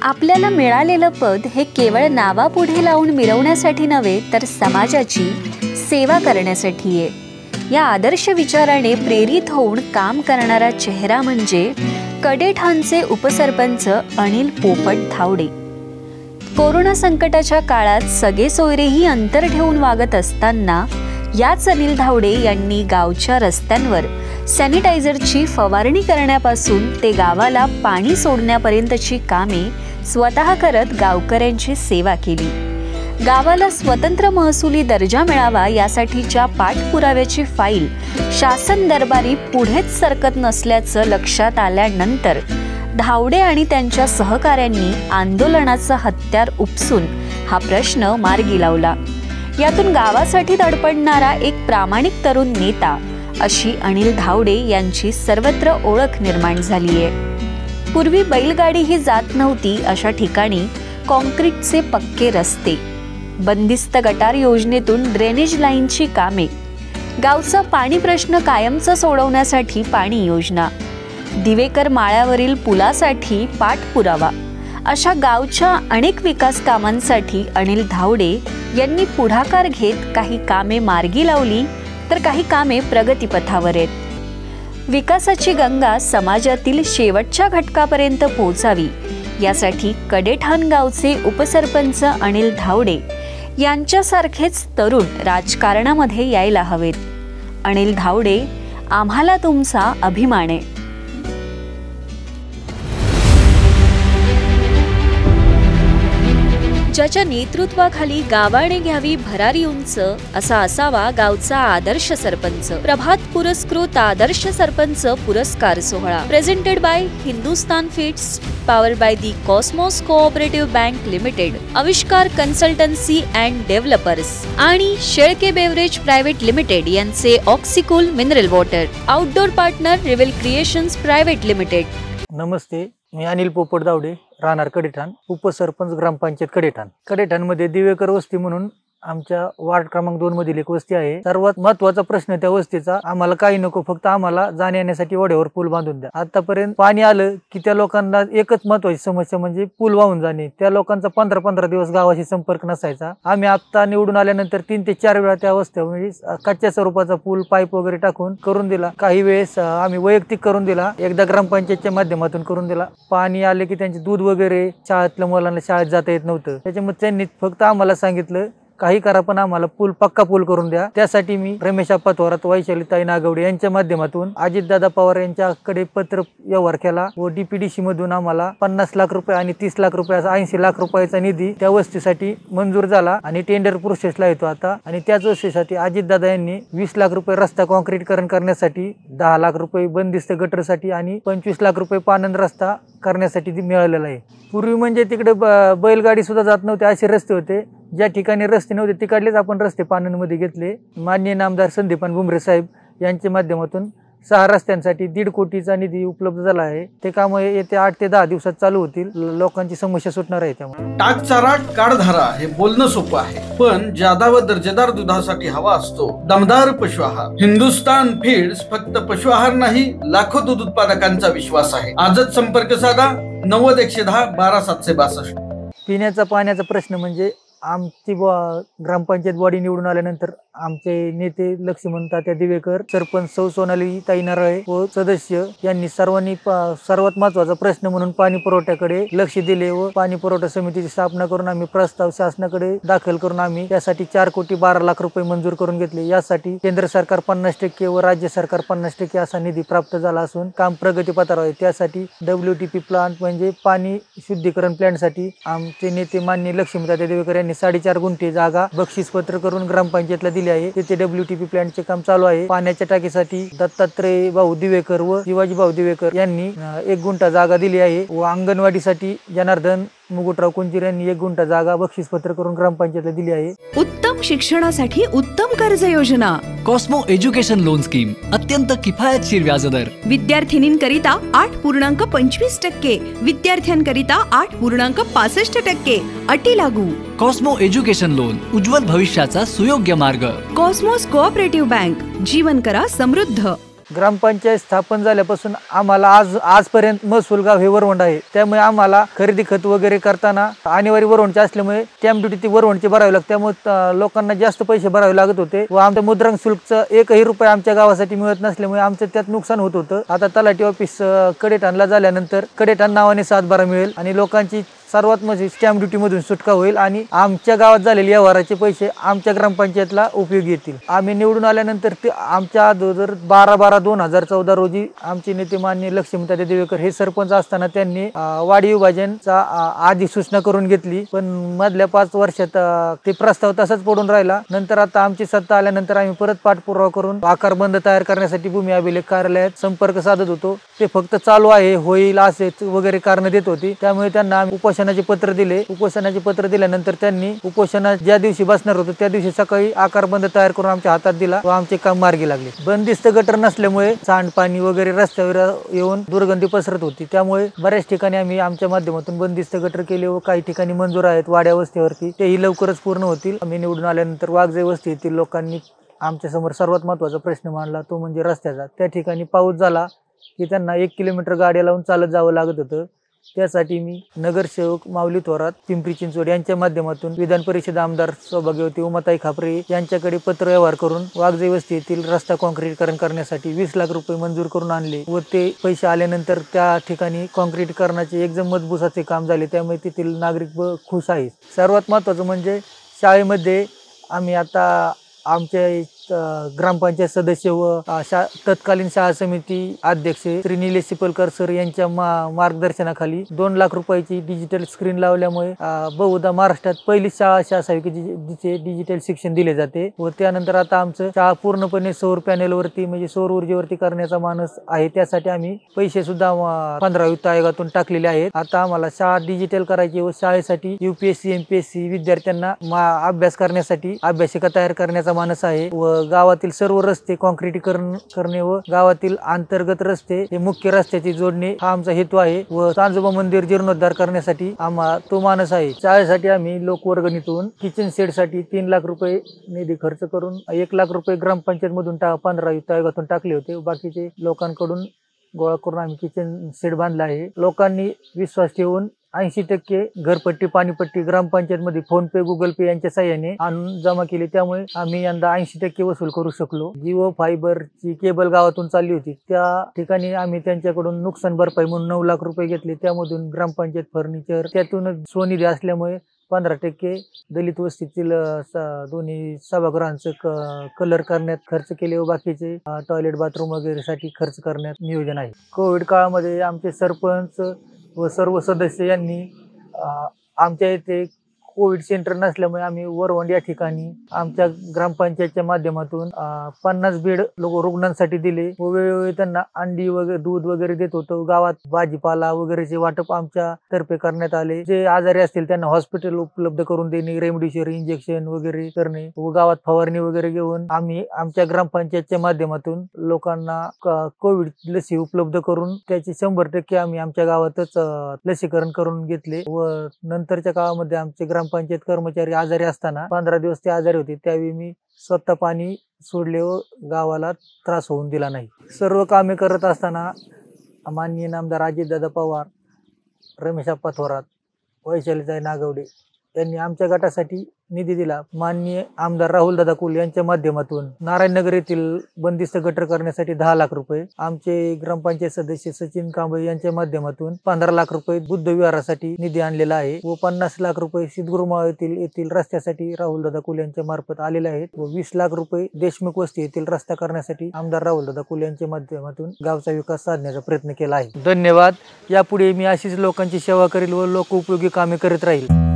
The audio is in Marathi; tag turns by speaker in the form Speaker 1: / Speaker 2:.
Speaker 1: आपल्याला मिळालेलं पद हे केवळ नावापुढे लावून मिरवण्यासाठी नव्हे, तर समाजाची सेवा करण्यासाठी आहे। या आदर्श विचाराने प्रेरित होऊन काम करणारा चेहरा म्हणजे कडेठाणचे उपसरपंच अनिल पोपट धावडे। कोरोना संकटाच्या काळात सगळे सोयरेही अंतर ठेवून वागत असताना याच अनिल धावडे यांनी गावच्या रस्त्यांवर सॅनिटायझरची फवारणी करण्यापासून ते गावाला पाणी सोडण्यापर्यंतची कामे स्वतः करत गावकऱ्यांची सेवा केली। गावाला स्वतंत्र महसुली दर्जा मिळावा यासाठीच्या पाठपुराव्याची फाईल शासन दरबारी पुढेच सरकत नसल्याचं लक्षात आल्यानंतर धावडे आणि त्यांच्या सहकाऱ्यांनी आंदोलनाचं हत्यार उपसून हा प्रश्न मार्गी लावला। यातून गावासाठी धडपडणारा एक प्रामाणिक तरुण नेता अशी अनिल धावडे यांची सर्वत्र ओळख निर्माण झाली आहे। पूर्वी बैलगाडीही जात नव्हती अशा ठिकाणी कॉन्क्रीटचे पक्के रस्ते, बंदिस्त गटार योजनेतून ड्रेनेज लाईनची कामे, गावचा पाणी प्रश्न कायमचा सोडवण्यासाठी पाणी योजना, दिवेकर माळ्यावरील पुलासाठी पाठपुरावा अशा गावच्या अनेक विकास कामांसाठी अनिल धावडे यांनी पुढाकार घेत काही कामे मार्गी लावली, तर काही कामे प्रगतीपथावर आहेत। विकासाची गंगा समाजातील शेवटच्या घटकापर्यंत पोहोचावी यासाठी कडेठाण गावचे उपसरपंच अनिल धावडे यांच्यासारखेच तरुण राजकारणामध्ये यायला हवेत। अनिल धावडे, आम्हाला तुमचा अभिमान आहे। ज्याच्या नेतृत्वाखाली गावाने घ्यावी भरारी उंच असा असावा गावचा आदर्श सरपंच। प्रभात पुरस्कृत आदर्श सरपंच पुरस्कार सोहळा presented by Hindustan feeds, powered by the cosmos cooperative bank limited, Aavishkar consultancy and developers आणि शेळके बेवरेज प्रायव्हेट लिमिटेड यांचे Oxycool mineral water, outdoor partner Reveal creations private limited.
Speaker 2: नमस्ते, मी अनिल पोपट धावडे, राहणार कडेठाण, उपसरपंच ग्रामपंचायत कडेठाण। कडेठाणमध्ये दिवेकर वस्ती म्हणून आमच्या वार्ड क्रमांक 2 मधील एक वस्ती आहे। सर्वात महत्त्वाचा प्रश्न त्या वस्तीचा, आम्हाला काही नको, फक्त आम्हाला जाण्या येण्यासाठी वड्यावर पूल बांधून द्या। आतापर्यंत पाणी आलं की त्या लोकांना एकच महत्त्वाची समस्या म्हणजे पूल वाहून जाणे। त्या लोकांचा 15-15 दिवस गावाशी संपर्क नसायचा। आम्ही आता निवडून आल्यानंतर 3 ते 4 वेळा त्या वस्त्यावर म्हणजे कच्च्या स्वरूपाचा पूल पाईप वगैरे टाकून करून दिला। काही वेळेस आम्ही वैयक्तिक करून दिला, एकदा ग्रामपंचायतच्या माध्यमातून करून दिला। पाणी आले की त्यांचे दूध वगैरे शाळेतल्या मुलांना शाळेत जाता येत नव्हतं, त्याच्यामुळे त्यांनी फक्त आम्हाला सांगितलं काही करा पण आम्हाला पूल पक्का पूल करून द्या। त्यासाठी मी रमेश आप्पा थोरात, वैशालीताई नागवडे यांच्या माध्यमातून अजितदादा पवार यांच्याकडे पत्र व्यवहार केला व डीपीडीसी मधून आम्हाला 50 लाख रुपये आणि 30 लाख रुपये असा 80 लाख रुपयाचा निधी त्या वस्तीसाठी मंजूर झाला आणि टेंडर प्रोसेसला येतो आता। आणि त्याच वस्तीसाठी अजितदादा यांनी 20 लाख रुपये रस्ता कॉन्क्रीटकरण करण्यासाठी, 10 लाख रुपये बंदिस्त गटरसाठी आणि 25 लाख रुपये पानंद रस्ता करण्यासाठी मिळालेला आहे। पूर्वी म्हणजे तिकडे बैलगाडी सुद्धा जात नव्हते, असे रस्ते होते। ज्या ठिकाणी रस्ते नव्हते तिकडलेच आपण रस्ते पानंदमध्ये घेतले। माननीय नामदार संदीपान भुमरे साहेब यांच्या माध्यमातून 6 रस्त्यांसाठी 1.5 कोटीचा निधी उपलब्ध झाला आहे। ते काम येत्या 8 ते 10 दिवसात चालू होतील, लोकांची समस्या सुटणार आहे। त्यामुळे
Speaker 3: टाक चारा काढधारा हे बोलणं सोपं आहे, पण जादा व दर्जेदार दुधासाठी हवा असतो दमदार पशु आहार। हिंदुस्तान फीड्स फक्त पशु आहार नाही, लाखो दूध उत्पादकांचा विश्वास आहे। आजच संपर्क साधा 90 110 12 762।
Speaker 2: पिण्याचा पाण्याचा प्रश्न म्हणजे आमची ग्रामपंचायत बॉडी निवडून आल्यानंतर आमचे नेते लक्ष्मण तात्या दिवेकर, सरपंच सौ सोनाली ताई नारळे व सदस्य यांनी सर्वांनी सर्वात महत्त्वाचा प्रश्न म्हणून पाणी पुरवठ्याकडे लक्ष दिले व पाणी पुरवठा समितीची स्थापना करून आम्ही प्रस्ताव शासनाकडे दाखल करून आम्ही त्यासाठी 4 कोटी 12 लाख रुपये मंजूर करून घेतले। यासाठी केंद्र सरकार 50% व राज्य सरकार 50% असा निधी प्राप्त झाला असून काम प्रगतीपथावर आहे। त्यासाठी WTP प्लांट म्हणजे पाणी शुद्धीकरण प्लांटसाठी आमचे नेते माननीय लक्ष्मण तात्या दिवेकर यांनी 4.5 गुंठे जागा बक्षीसपत्र करून ग्रामपंचायतला दिली आहे। तिथे WTP प्लांटचे काम चालू आहे। पाण्याच्या टाकीसाठी दत्तात्रय भाऊ दिवेकर व शिवाजी भाऊ दिवेकर यांनी 1 गुंठा जागा दिली आहे व अंगणवाडीसाठी जनार्दन मुकुटराव कुंजीर यांनी 1 गुंठा जागा बक्षीसपत्र करून ग्रामपंचायतला दिली आहे।
Speaker 4: उत्तम शिक्षणासाठी उत्तम कर्ज योजना,
Speaker 5: कॉस्मो एज्युकेशन लोन स्कीम, अत्यंत किफायतशीर व्याजदर,
Speaker 4: विद्यार्थिनींकरिता 8.25%, विद्यार्थ्यांकरिता 8.65%, अटी लागू।
Speaker 5: कॉस्मो एज्युकेशन लोन, उज्ज्वल भविष्याचा सुयोग्य मार्ग।
Speaker 4: कॉस्मोस कोऑपरेटिव्ह बँक, जीवन करा समृद्ध।
Speaker 2: ग्रामपंचायत स्थापन झाल्यापासून आम्हाला आजपर्यंत महसूल गाव हे वरवंड आहे, त्यामुळे आम्हाला खरेदी खत वगैरे करताना अनिवार्य वरवंडचे असल्यामुळे स्टॅम्प ड्युटी ती वरवंडची भरावी लागते, त्यामुळे लोकांना जास्त पैसे भरावे लागत होते व आमच्या मुद्रांक शुल्कचा 1ही रुपया आमच्या गावासाठी मिळत नसल्यामुळे आमचं त्यात नुकसान होत होतं। आता तलाठी ऑफिस कडेठाणला झाल्यानंतर कडेठाण नावाने सातबारा मिळेल आणि लोकांची सर्वात म्हणजे स्टॅम्प ड्युटी मधून सुटका होईल आणि आमच्या गावात झालेले व्यवहाराचे पैसे आमच्या ग्रामपंचायतला उपयोगी येतील। आम्ही निवडून आल्यानंतर ते आमच्या 12/12/2014 रोजी आमचे नेते माननीय लक्ष्मीताई देवेकर हे सरपंच असताना त्यांनी वाडी विभाजनचा आधी सूचना करून घेतली, पण मधल्या 5 वर्षात ते प्रस्ताव तसाच पडून राहिला। नंतर आता आमची सत्ता आल्यानंतर आम्ही परत पाठपुरावा करून आकारबंद तयार करण्यासाठी भूमी अभिलेख कार्यालयात संपर्क साधत होतो, ते फक्त चालू आहे होईल असे वगैरे कारण देत होती, त्यामुळे त्यांना उपोषणाचे पत्र दिले। उपोषणाचे पत्र दिल्यानंतर त्यांनी उपोषणा ज्या दिवशी बसणार होतो त्या दिवशी सकाळी आकारबंद तयार करून आमच्या हातात दिला व आमचे काम मार्गी लागले। बंदिस्त गटर नसल्यामुळे सांडपाणी वगैरे रस्त्यावर येऊन दुर्गंधी पसरत होती, त्यामुळे बऱ्याच ठिकाणी आम्ही आमच्या माध्यमातून बंदिस्त गटर केले व काही ठिकाणी मंजूर आहेत वाड्या वस्तीवरती, तेही लवकरच पूर्ण होतील। आम्ही निवडून आल्यानंतर वाघजाई वस्ती येथील लोकांनी आमच्या समोर सर्वात महत्त्वाचा प्रश्न मांडला, तो म्हणजे रस्त्याचा। त्या ठिकाणी पाऊस झाला की त्यांना 1 किलोमीटर गाड्या लावून चालत जावं लागत होतं, त्यासाठी मी नगरसेवक माऊली थोरात पिंपरी चिंचवड यांच्या माध्यमातून विधान परिषद आमदार सौभाग्यवती उमाताई खापरे यांच्याकडे पत्र व्यवहार करून वाघजाई वस्ती येथील रस्ता काँक्रीटीकरण करण्यासाठी 20 लाख रुपये मंजूर करून आणले व ते पैसे आल्यानंतर त्या ठिकाणी काँक्रीटीकरणाचे एकदम मजबूताचे काम झाले, त्यामुळे तेथील नागरिक खुश आहेत। सर्वात महत्त्वाचं म्हणजे शाळेमध्ये आम्ही आता आमचे ग्रामपंचायत सदस्य व तत्कालीन शाळा समिती अध्यक्ष श्री निलेश सिपलकर सर यांच्या मार्गदर्शनाखाली 2 लाख रुपयाची डिजिटल स्क्रीन लावल्यामुळे बहुधा महाराष्ट्रात पहिली शाळा अशी असावी की जिचे डिजिटल शिक्षण दिले जाते व त्यानंतर आता आमचं शाळा पूर्णपणे सौर पॅनेलवरती म्हणजे सौर ऊर्जेवरती करण्याचा मानस आहे, त्यासाठी आम्ही पैसे सुद्धा 15वी वित्त आयोगातून टाकलेले आहेत। आता आम्हाला शाळा डिजिटल करायची व शाळेसाठी UPSC MPSC विद्यार्थ्यांना अभ्यास करण्यासाठी अभ्यासिका तयार करण्याचा मानस आहे व गावातील सर्व रस्ते काँक्रीटीकरण करणे व गावातील अंतर्गत रस्ते हे मुख्य रस्त्याची जोडणे हा आमचा हेतू आहे व चांजोबा मंदिर जीर्णोद्धार करण्यासाठी आम्हाला तो मानस आहे। शाळेसाठी आम्ही लोकवर्गणीतून किचन सेट साठी 3 लाख रुपये निधी खर्च करून 1 लाख रुपये ग्रामपंचायत मधून 15वी वित्त आयोगातून टाकले होते, बाकीचे लोकांकडून गोळा करून आम्ही किचन सेट बांधला आहे। लोकांनी विश्वास ठेवून 80% घरपट्टी पाणीपट्टी ग्रामपंचायत मध्ये फोन पे गुगल पे यांच्या साहाय्याने आणून जमा केले, त्यामुळे आम्ही यंदा 80% वसूल करू शकलो। जिओ फायबरची केबल गावातून चालली होती, त्या ठिकाणी आम्ही त्यांच्याकडून नुकसान भरपाई म्हणून 9 लाख रुपये घेतले, त्यामधून ग्रामपंचायत फर्निचर त्यातून स्वनिधी असल्यामुळे 15% दलित वस्तीतील दोन्ही सभागृहांचं कलर करण्यात खर्च केले व बाकीचे टॉयलेट बाथरूम वगैरे साठी खर्च करण्यात नियोजन आहे। कोविड काळामध्ये आमचे सरपंच व सर्व सदस्य यांनी आमच्या इथे कोविड सेंटर नसल्यामुळे आम्ही वरवंड या ठिकाणी आमच्या ग्रामपंचायतच्या माध्यमातून 50 बेड रुग्णांसाठी दिले व वेळोवेळी त्यांना अंडी वगैरे दूध वगैरे देत होतो। गावात भाजीपाला वगैरेचे वाटप आमच्या तर्फे करण्यात आले, जे आजारी असतील त्यांना हॉस्पिटल उपलब्ध करून देणे, रेमडेसिविर इंजेक्शन वगैरे करणे व गावात फवारणी वगैरे घेऊन आम्ही आमच्या ग्रामपंचायतच्या माध्यमातून लोकांना कोविड लसी उपलब्ध करून त्याची 100% आम्ही आमच्या गावातच लसीकरण करून घेतले व नंतरच्या काळामध्ये आमचे ग्रामपंचायत कर्मचारी आजारी असताना 15 दिवस ते आजारी होते, त्यावेळी मी स्वतः पाणी सोडले व गावाला त्रास होऊन दिला नाही। सर्व कामे करत असताना माननीय नामदार अजितदादा पवार, रमेश आप्पा थोरात, वैशालीताई नागवडे यांनी आमच्या गटासाठी निधी दिला। माननीय आमदार राहुलदादा कुल यांच्या माध्यमातून नारायणनगर येथील बंदिस्त गटर करण्यासाठी 10 लाख रुपये, आमचे ग्रामपंचायत सदस्य सचिन कांबळे यांच्या माध्यमातून 15 लाख रुपये बुद्ध विहारासाठी निधी आणलेला आहे व 50 लाख रुपये सिद्धगुरुमाळ येथील रस्त्यासाठी राहुलदादा कुल यांच्या मार्फत आलेले आहेत व 20 लाख रुपये देशमुख वस्ती येथील रस्ता करण्यासाठी आमदार राहुलदादा कुल यांच्या माध्यमातून गावचा विकास साधण्याचा प्रयत्न केला आहे। धन्यवाद। यापुढे मी अशीच लोकांची सेवा करेल व लोक उपयोगी कामे करीत राहील।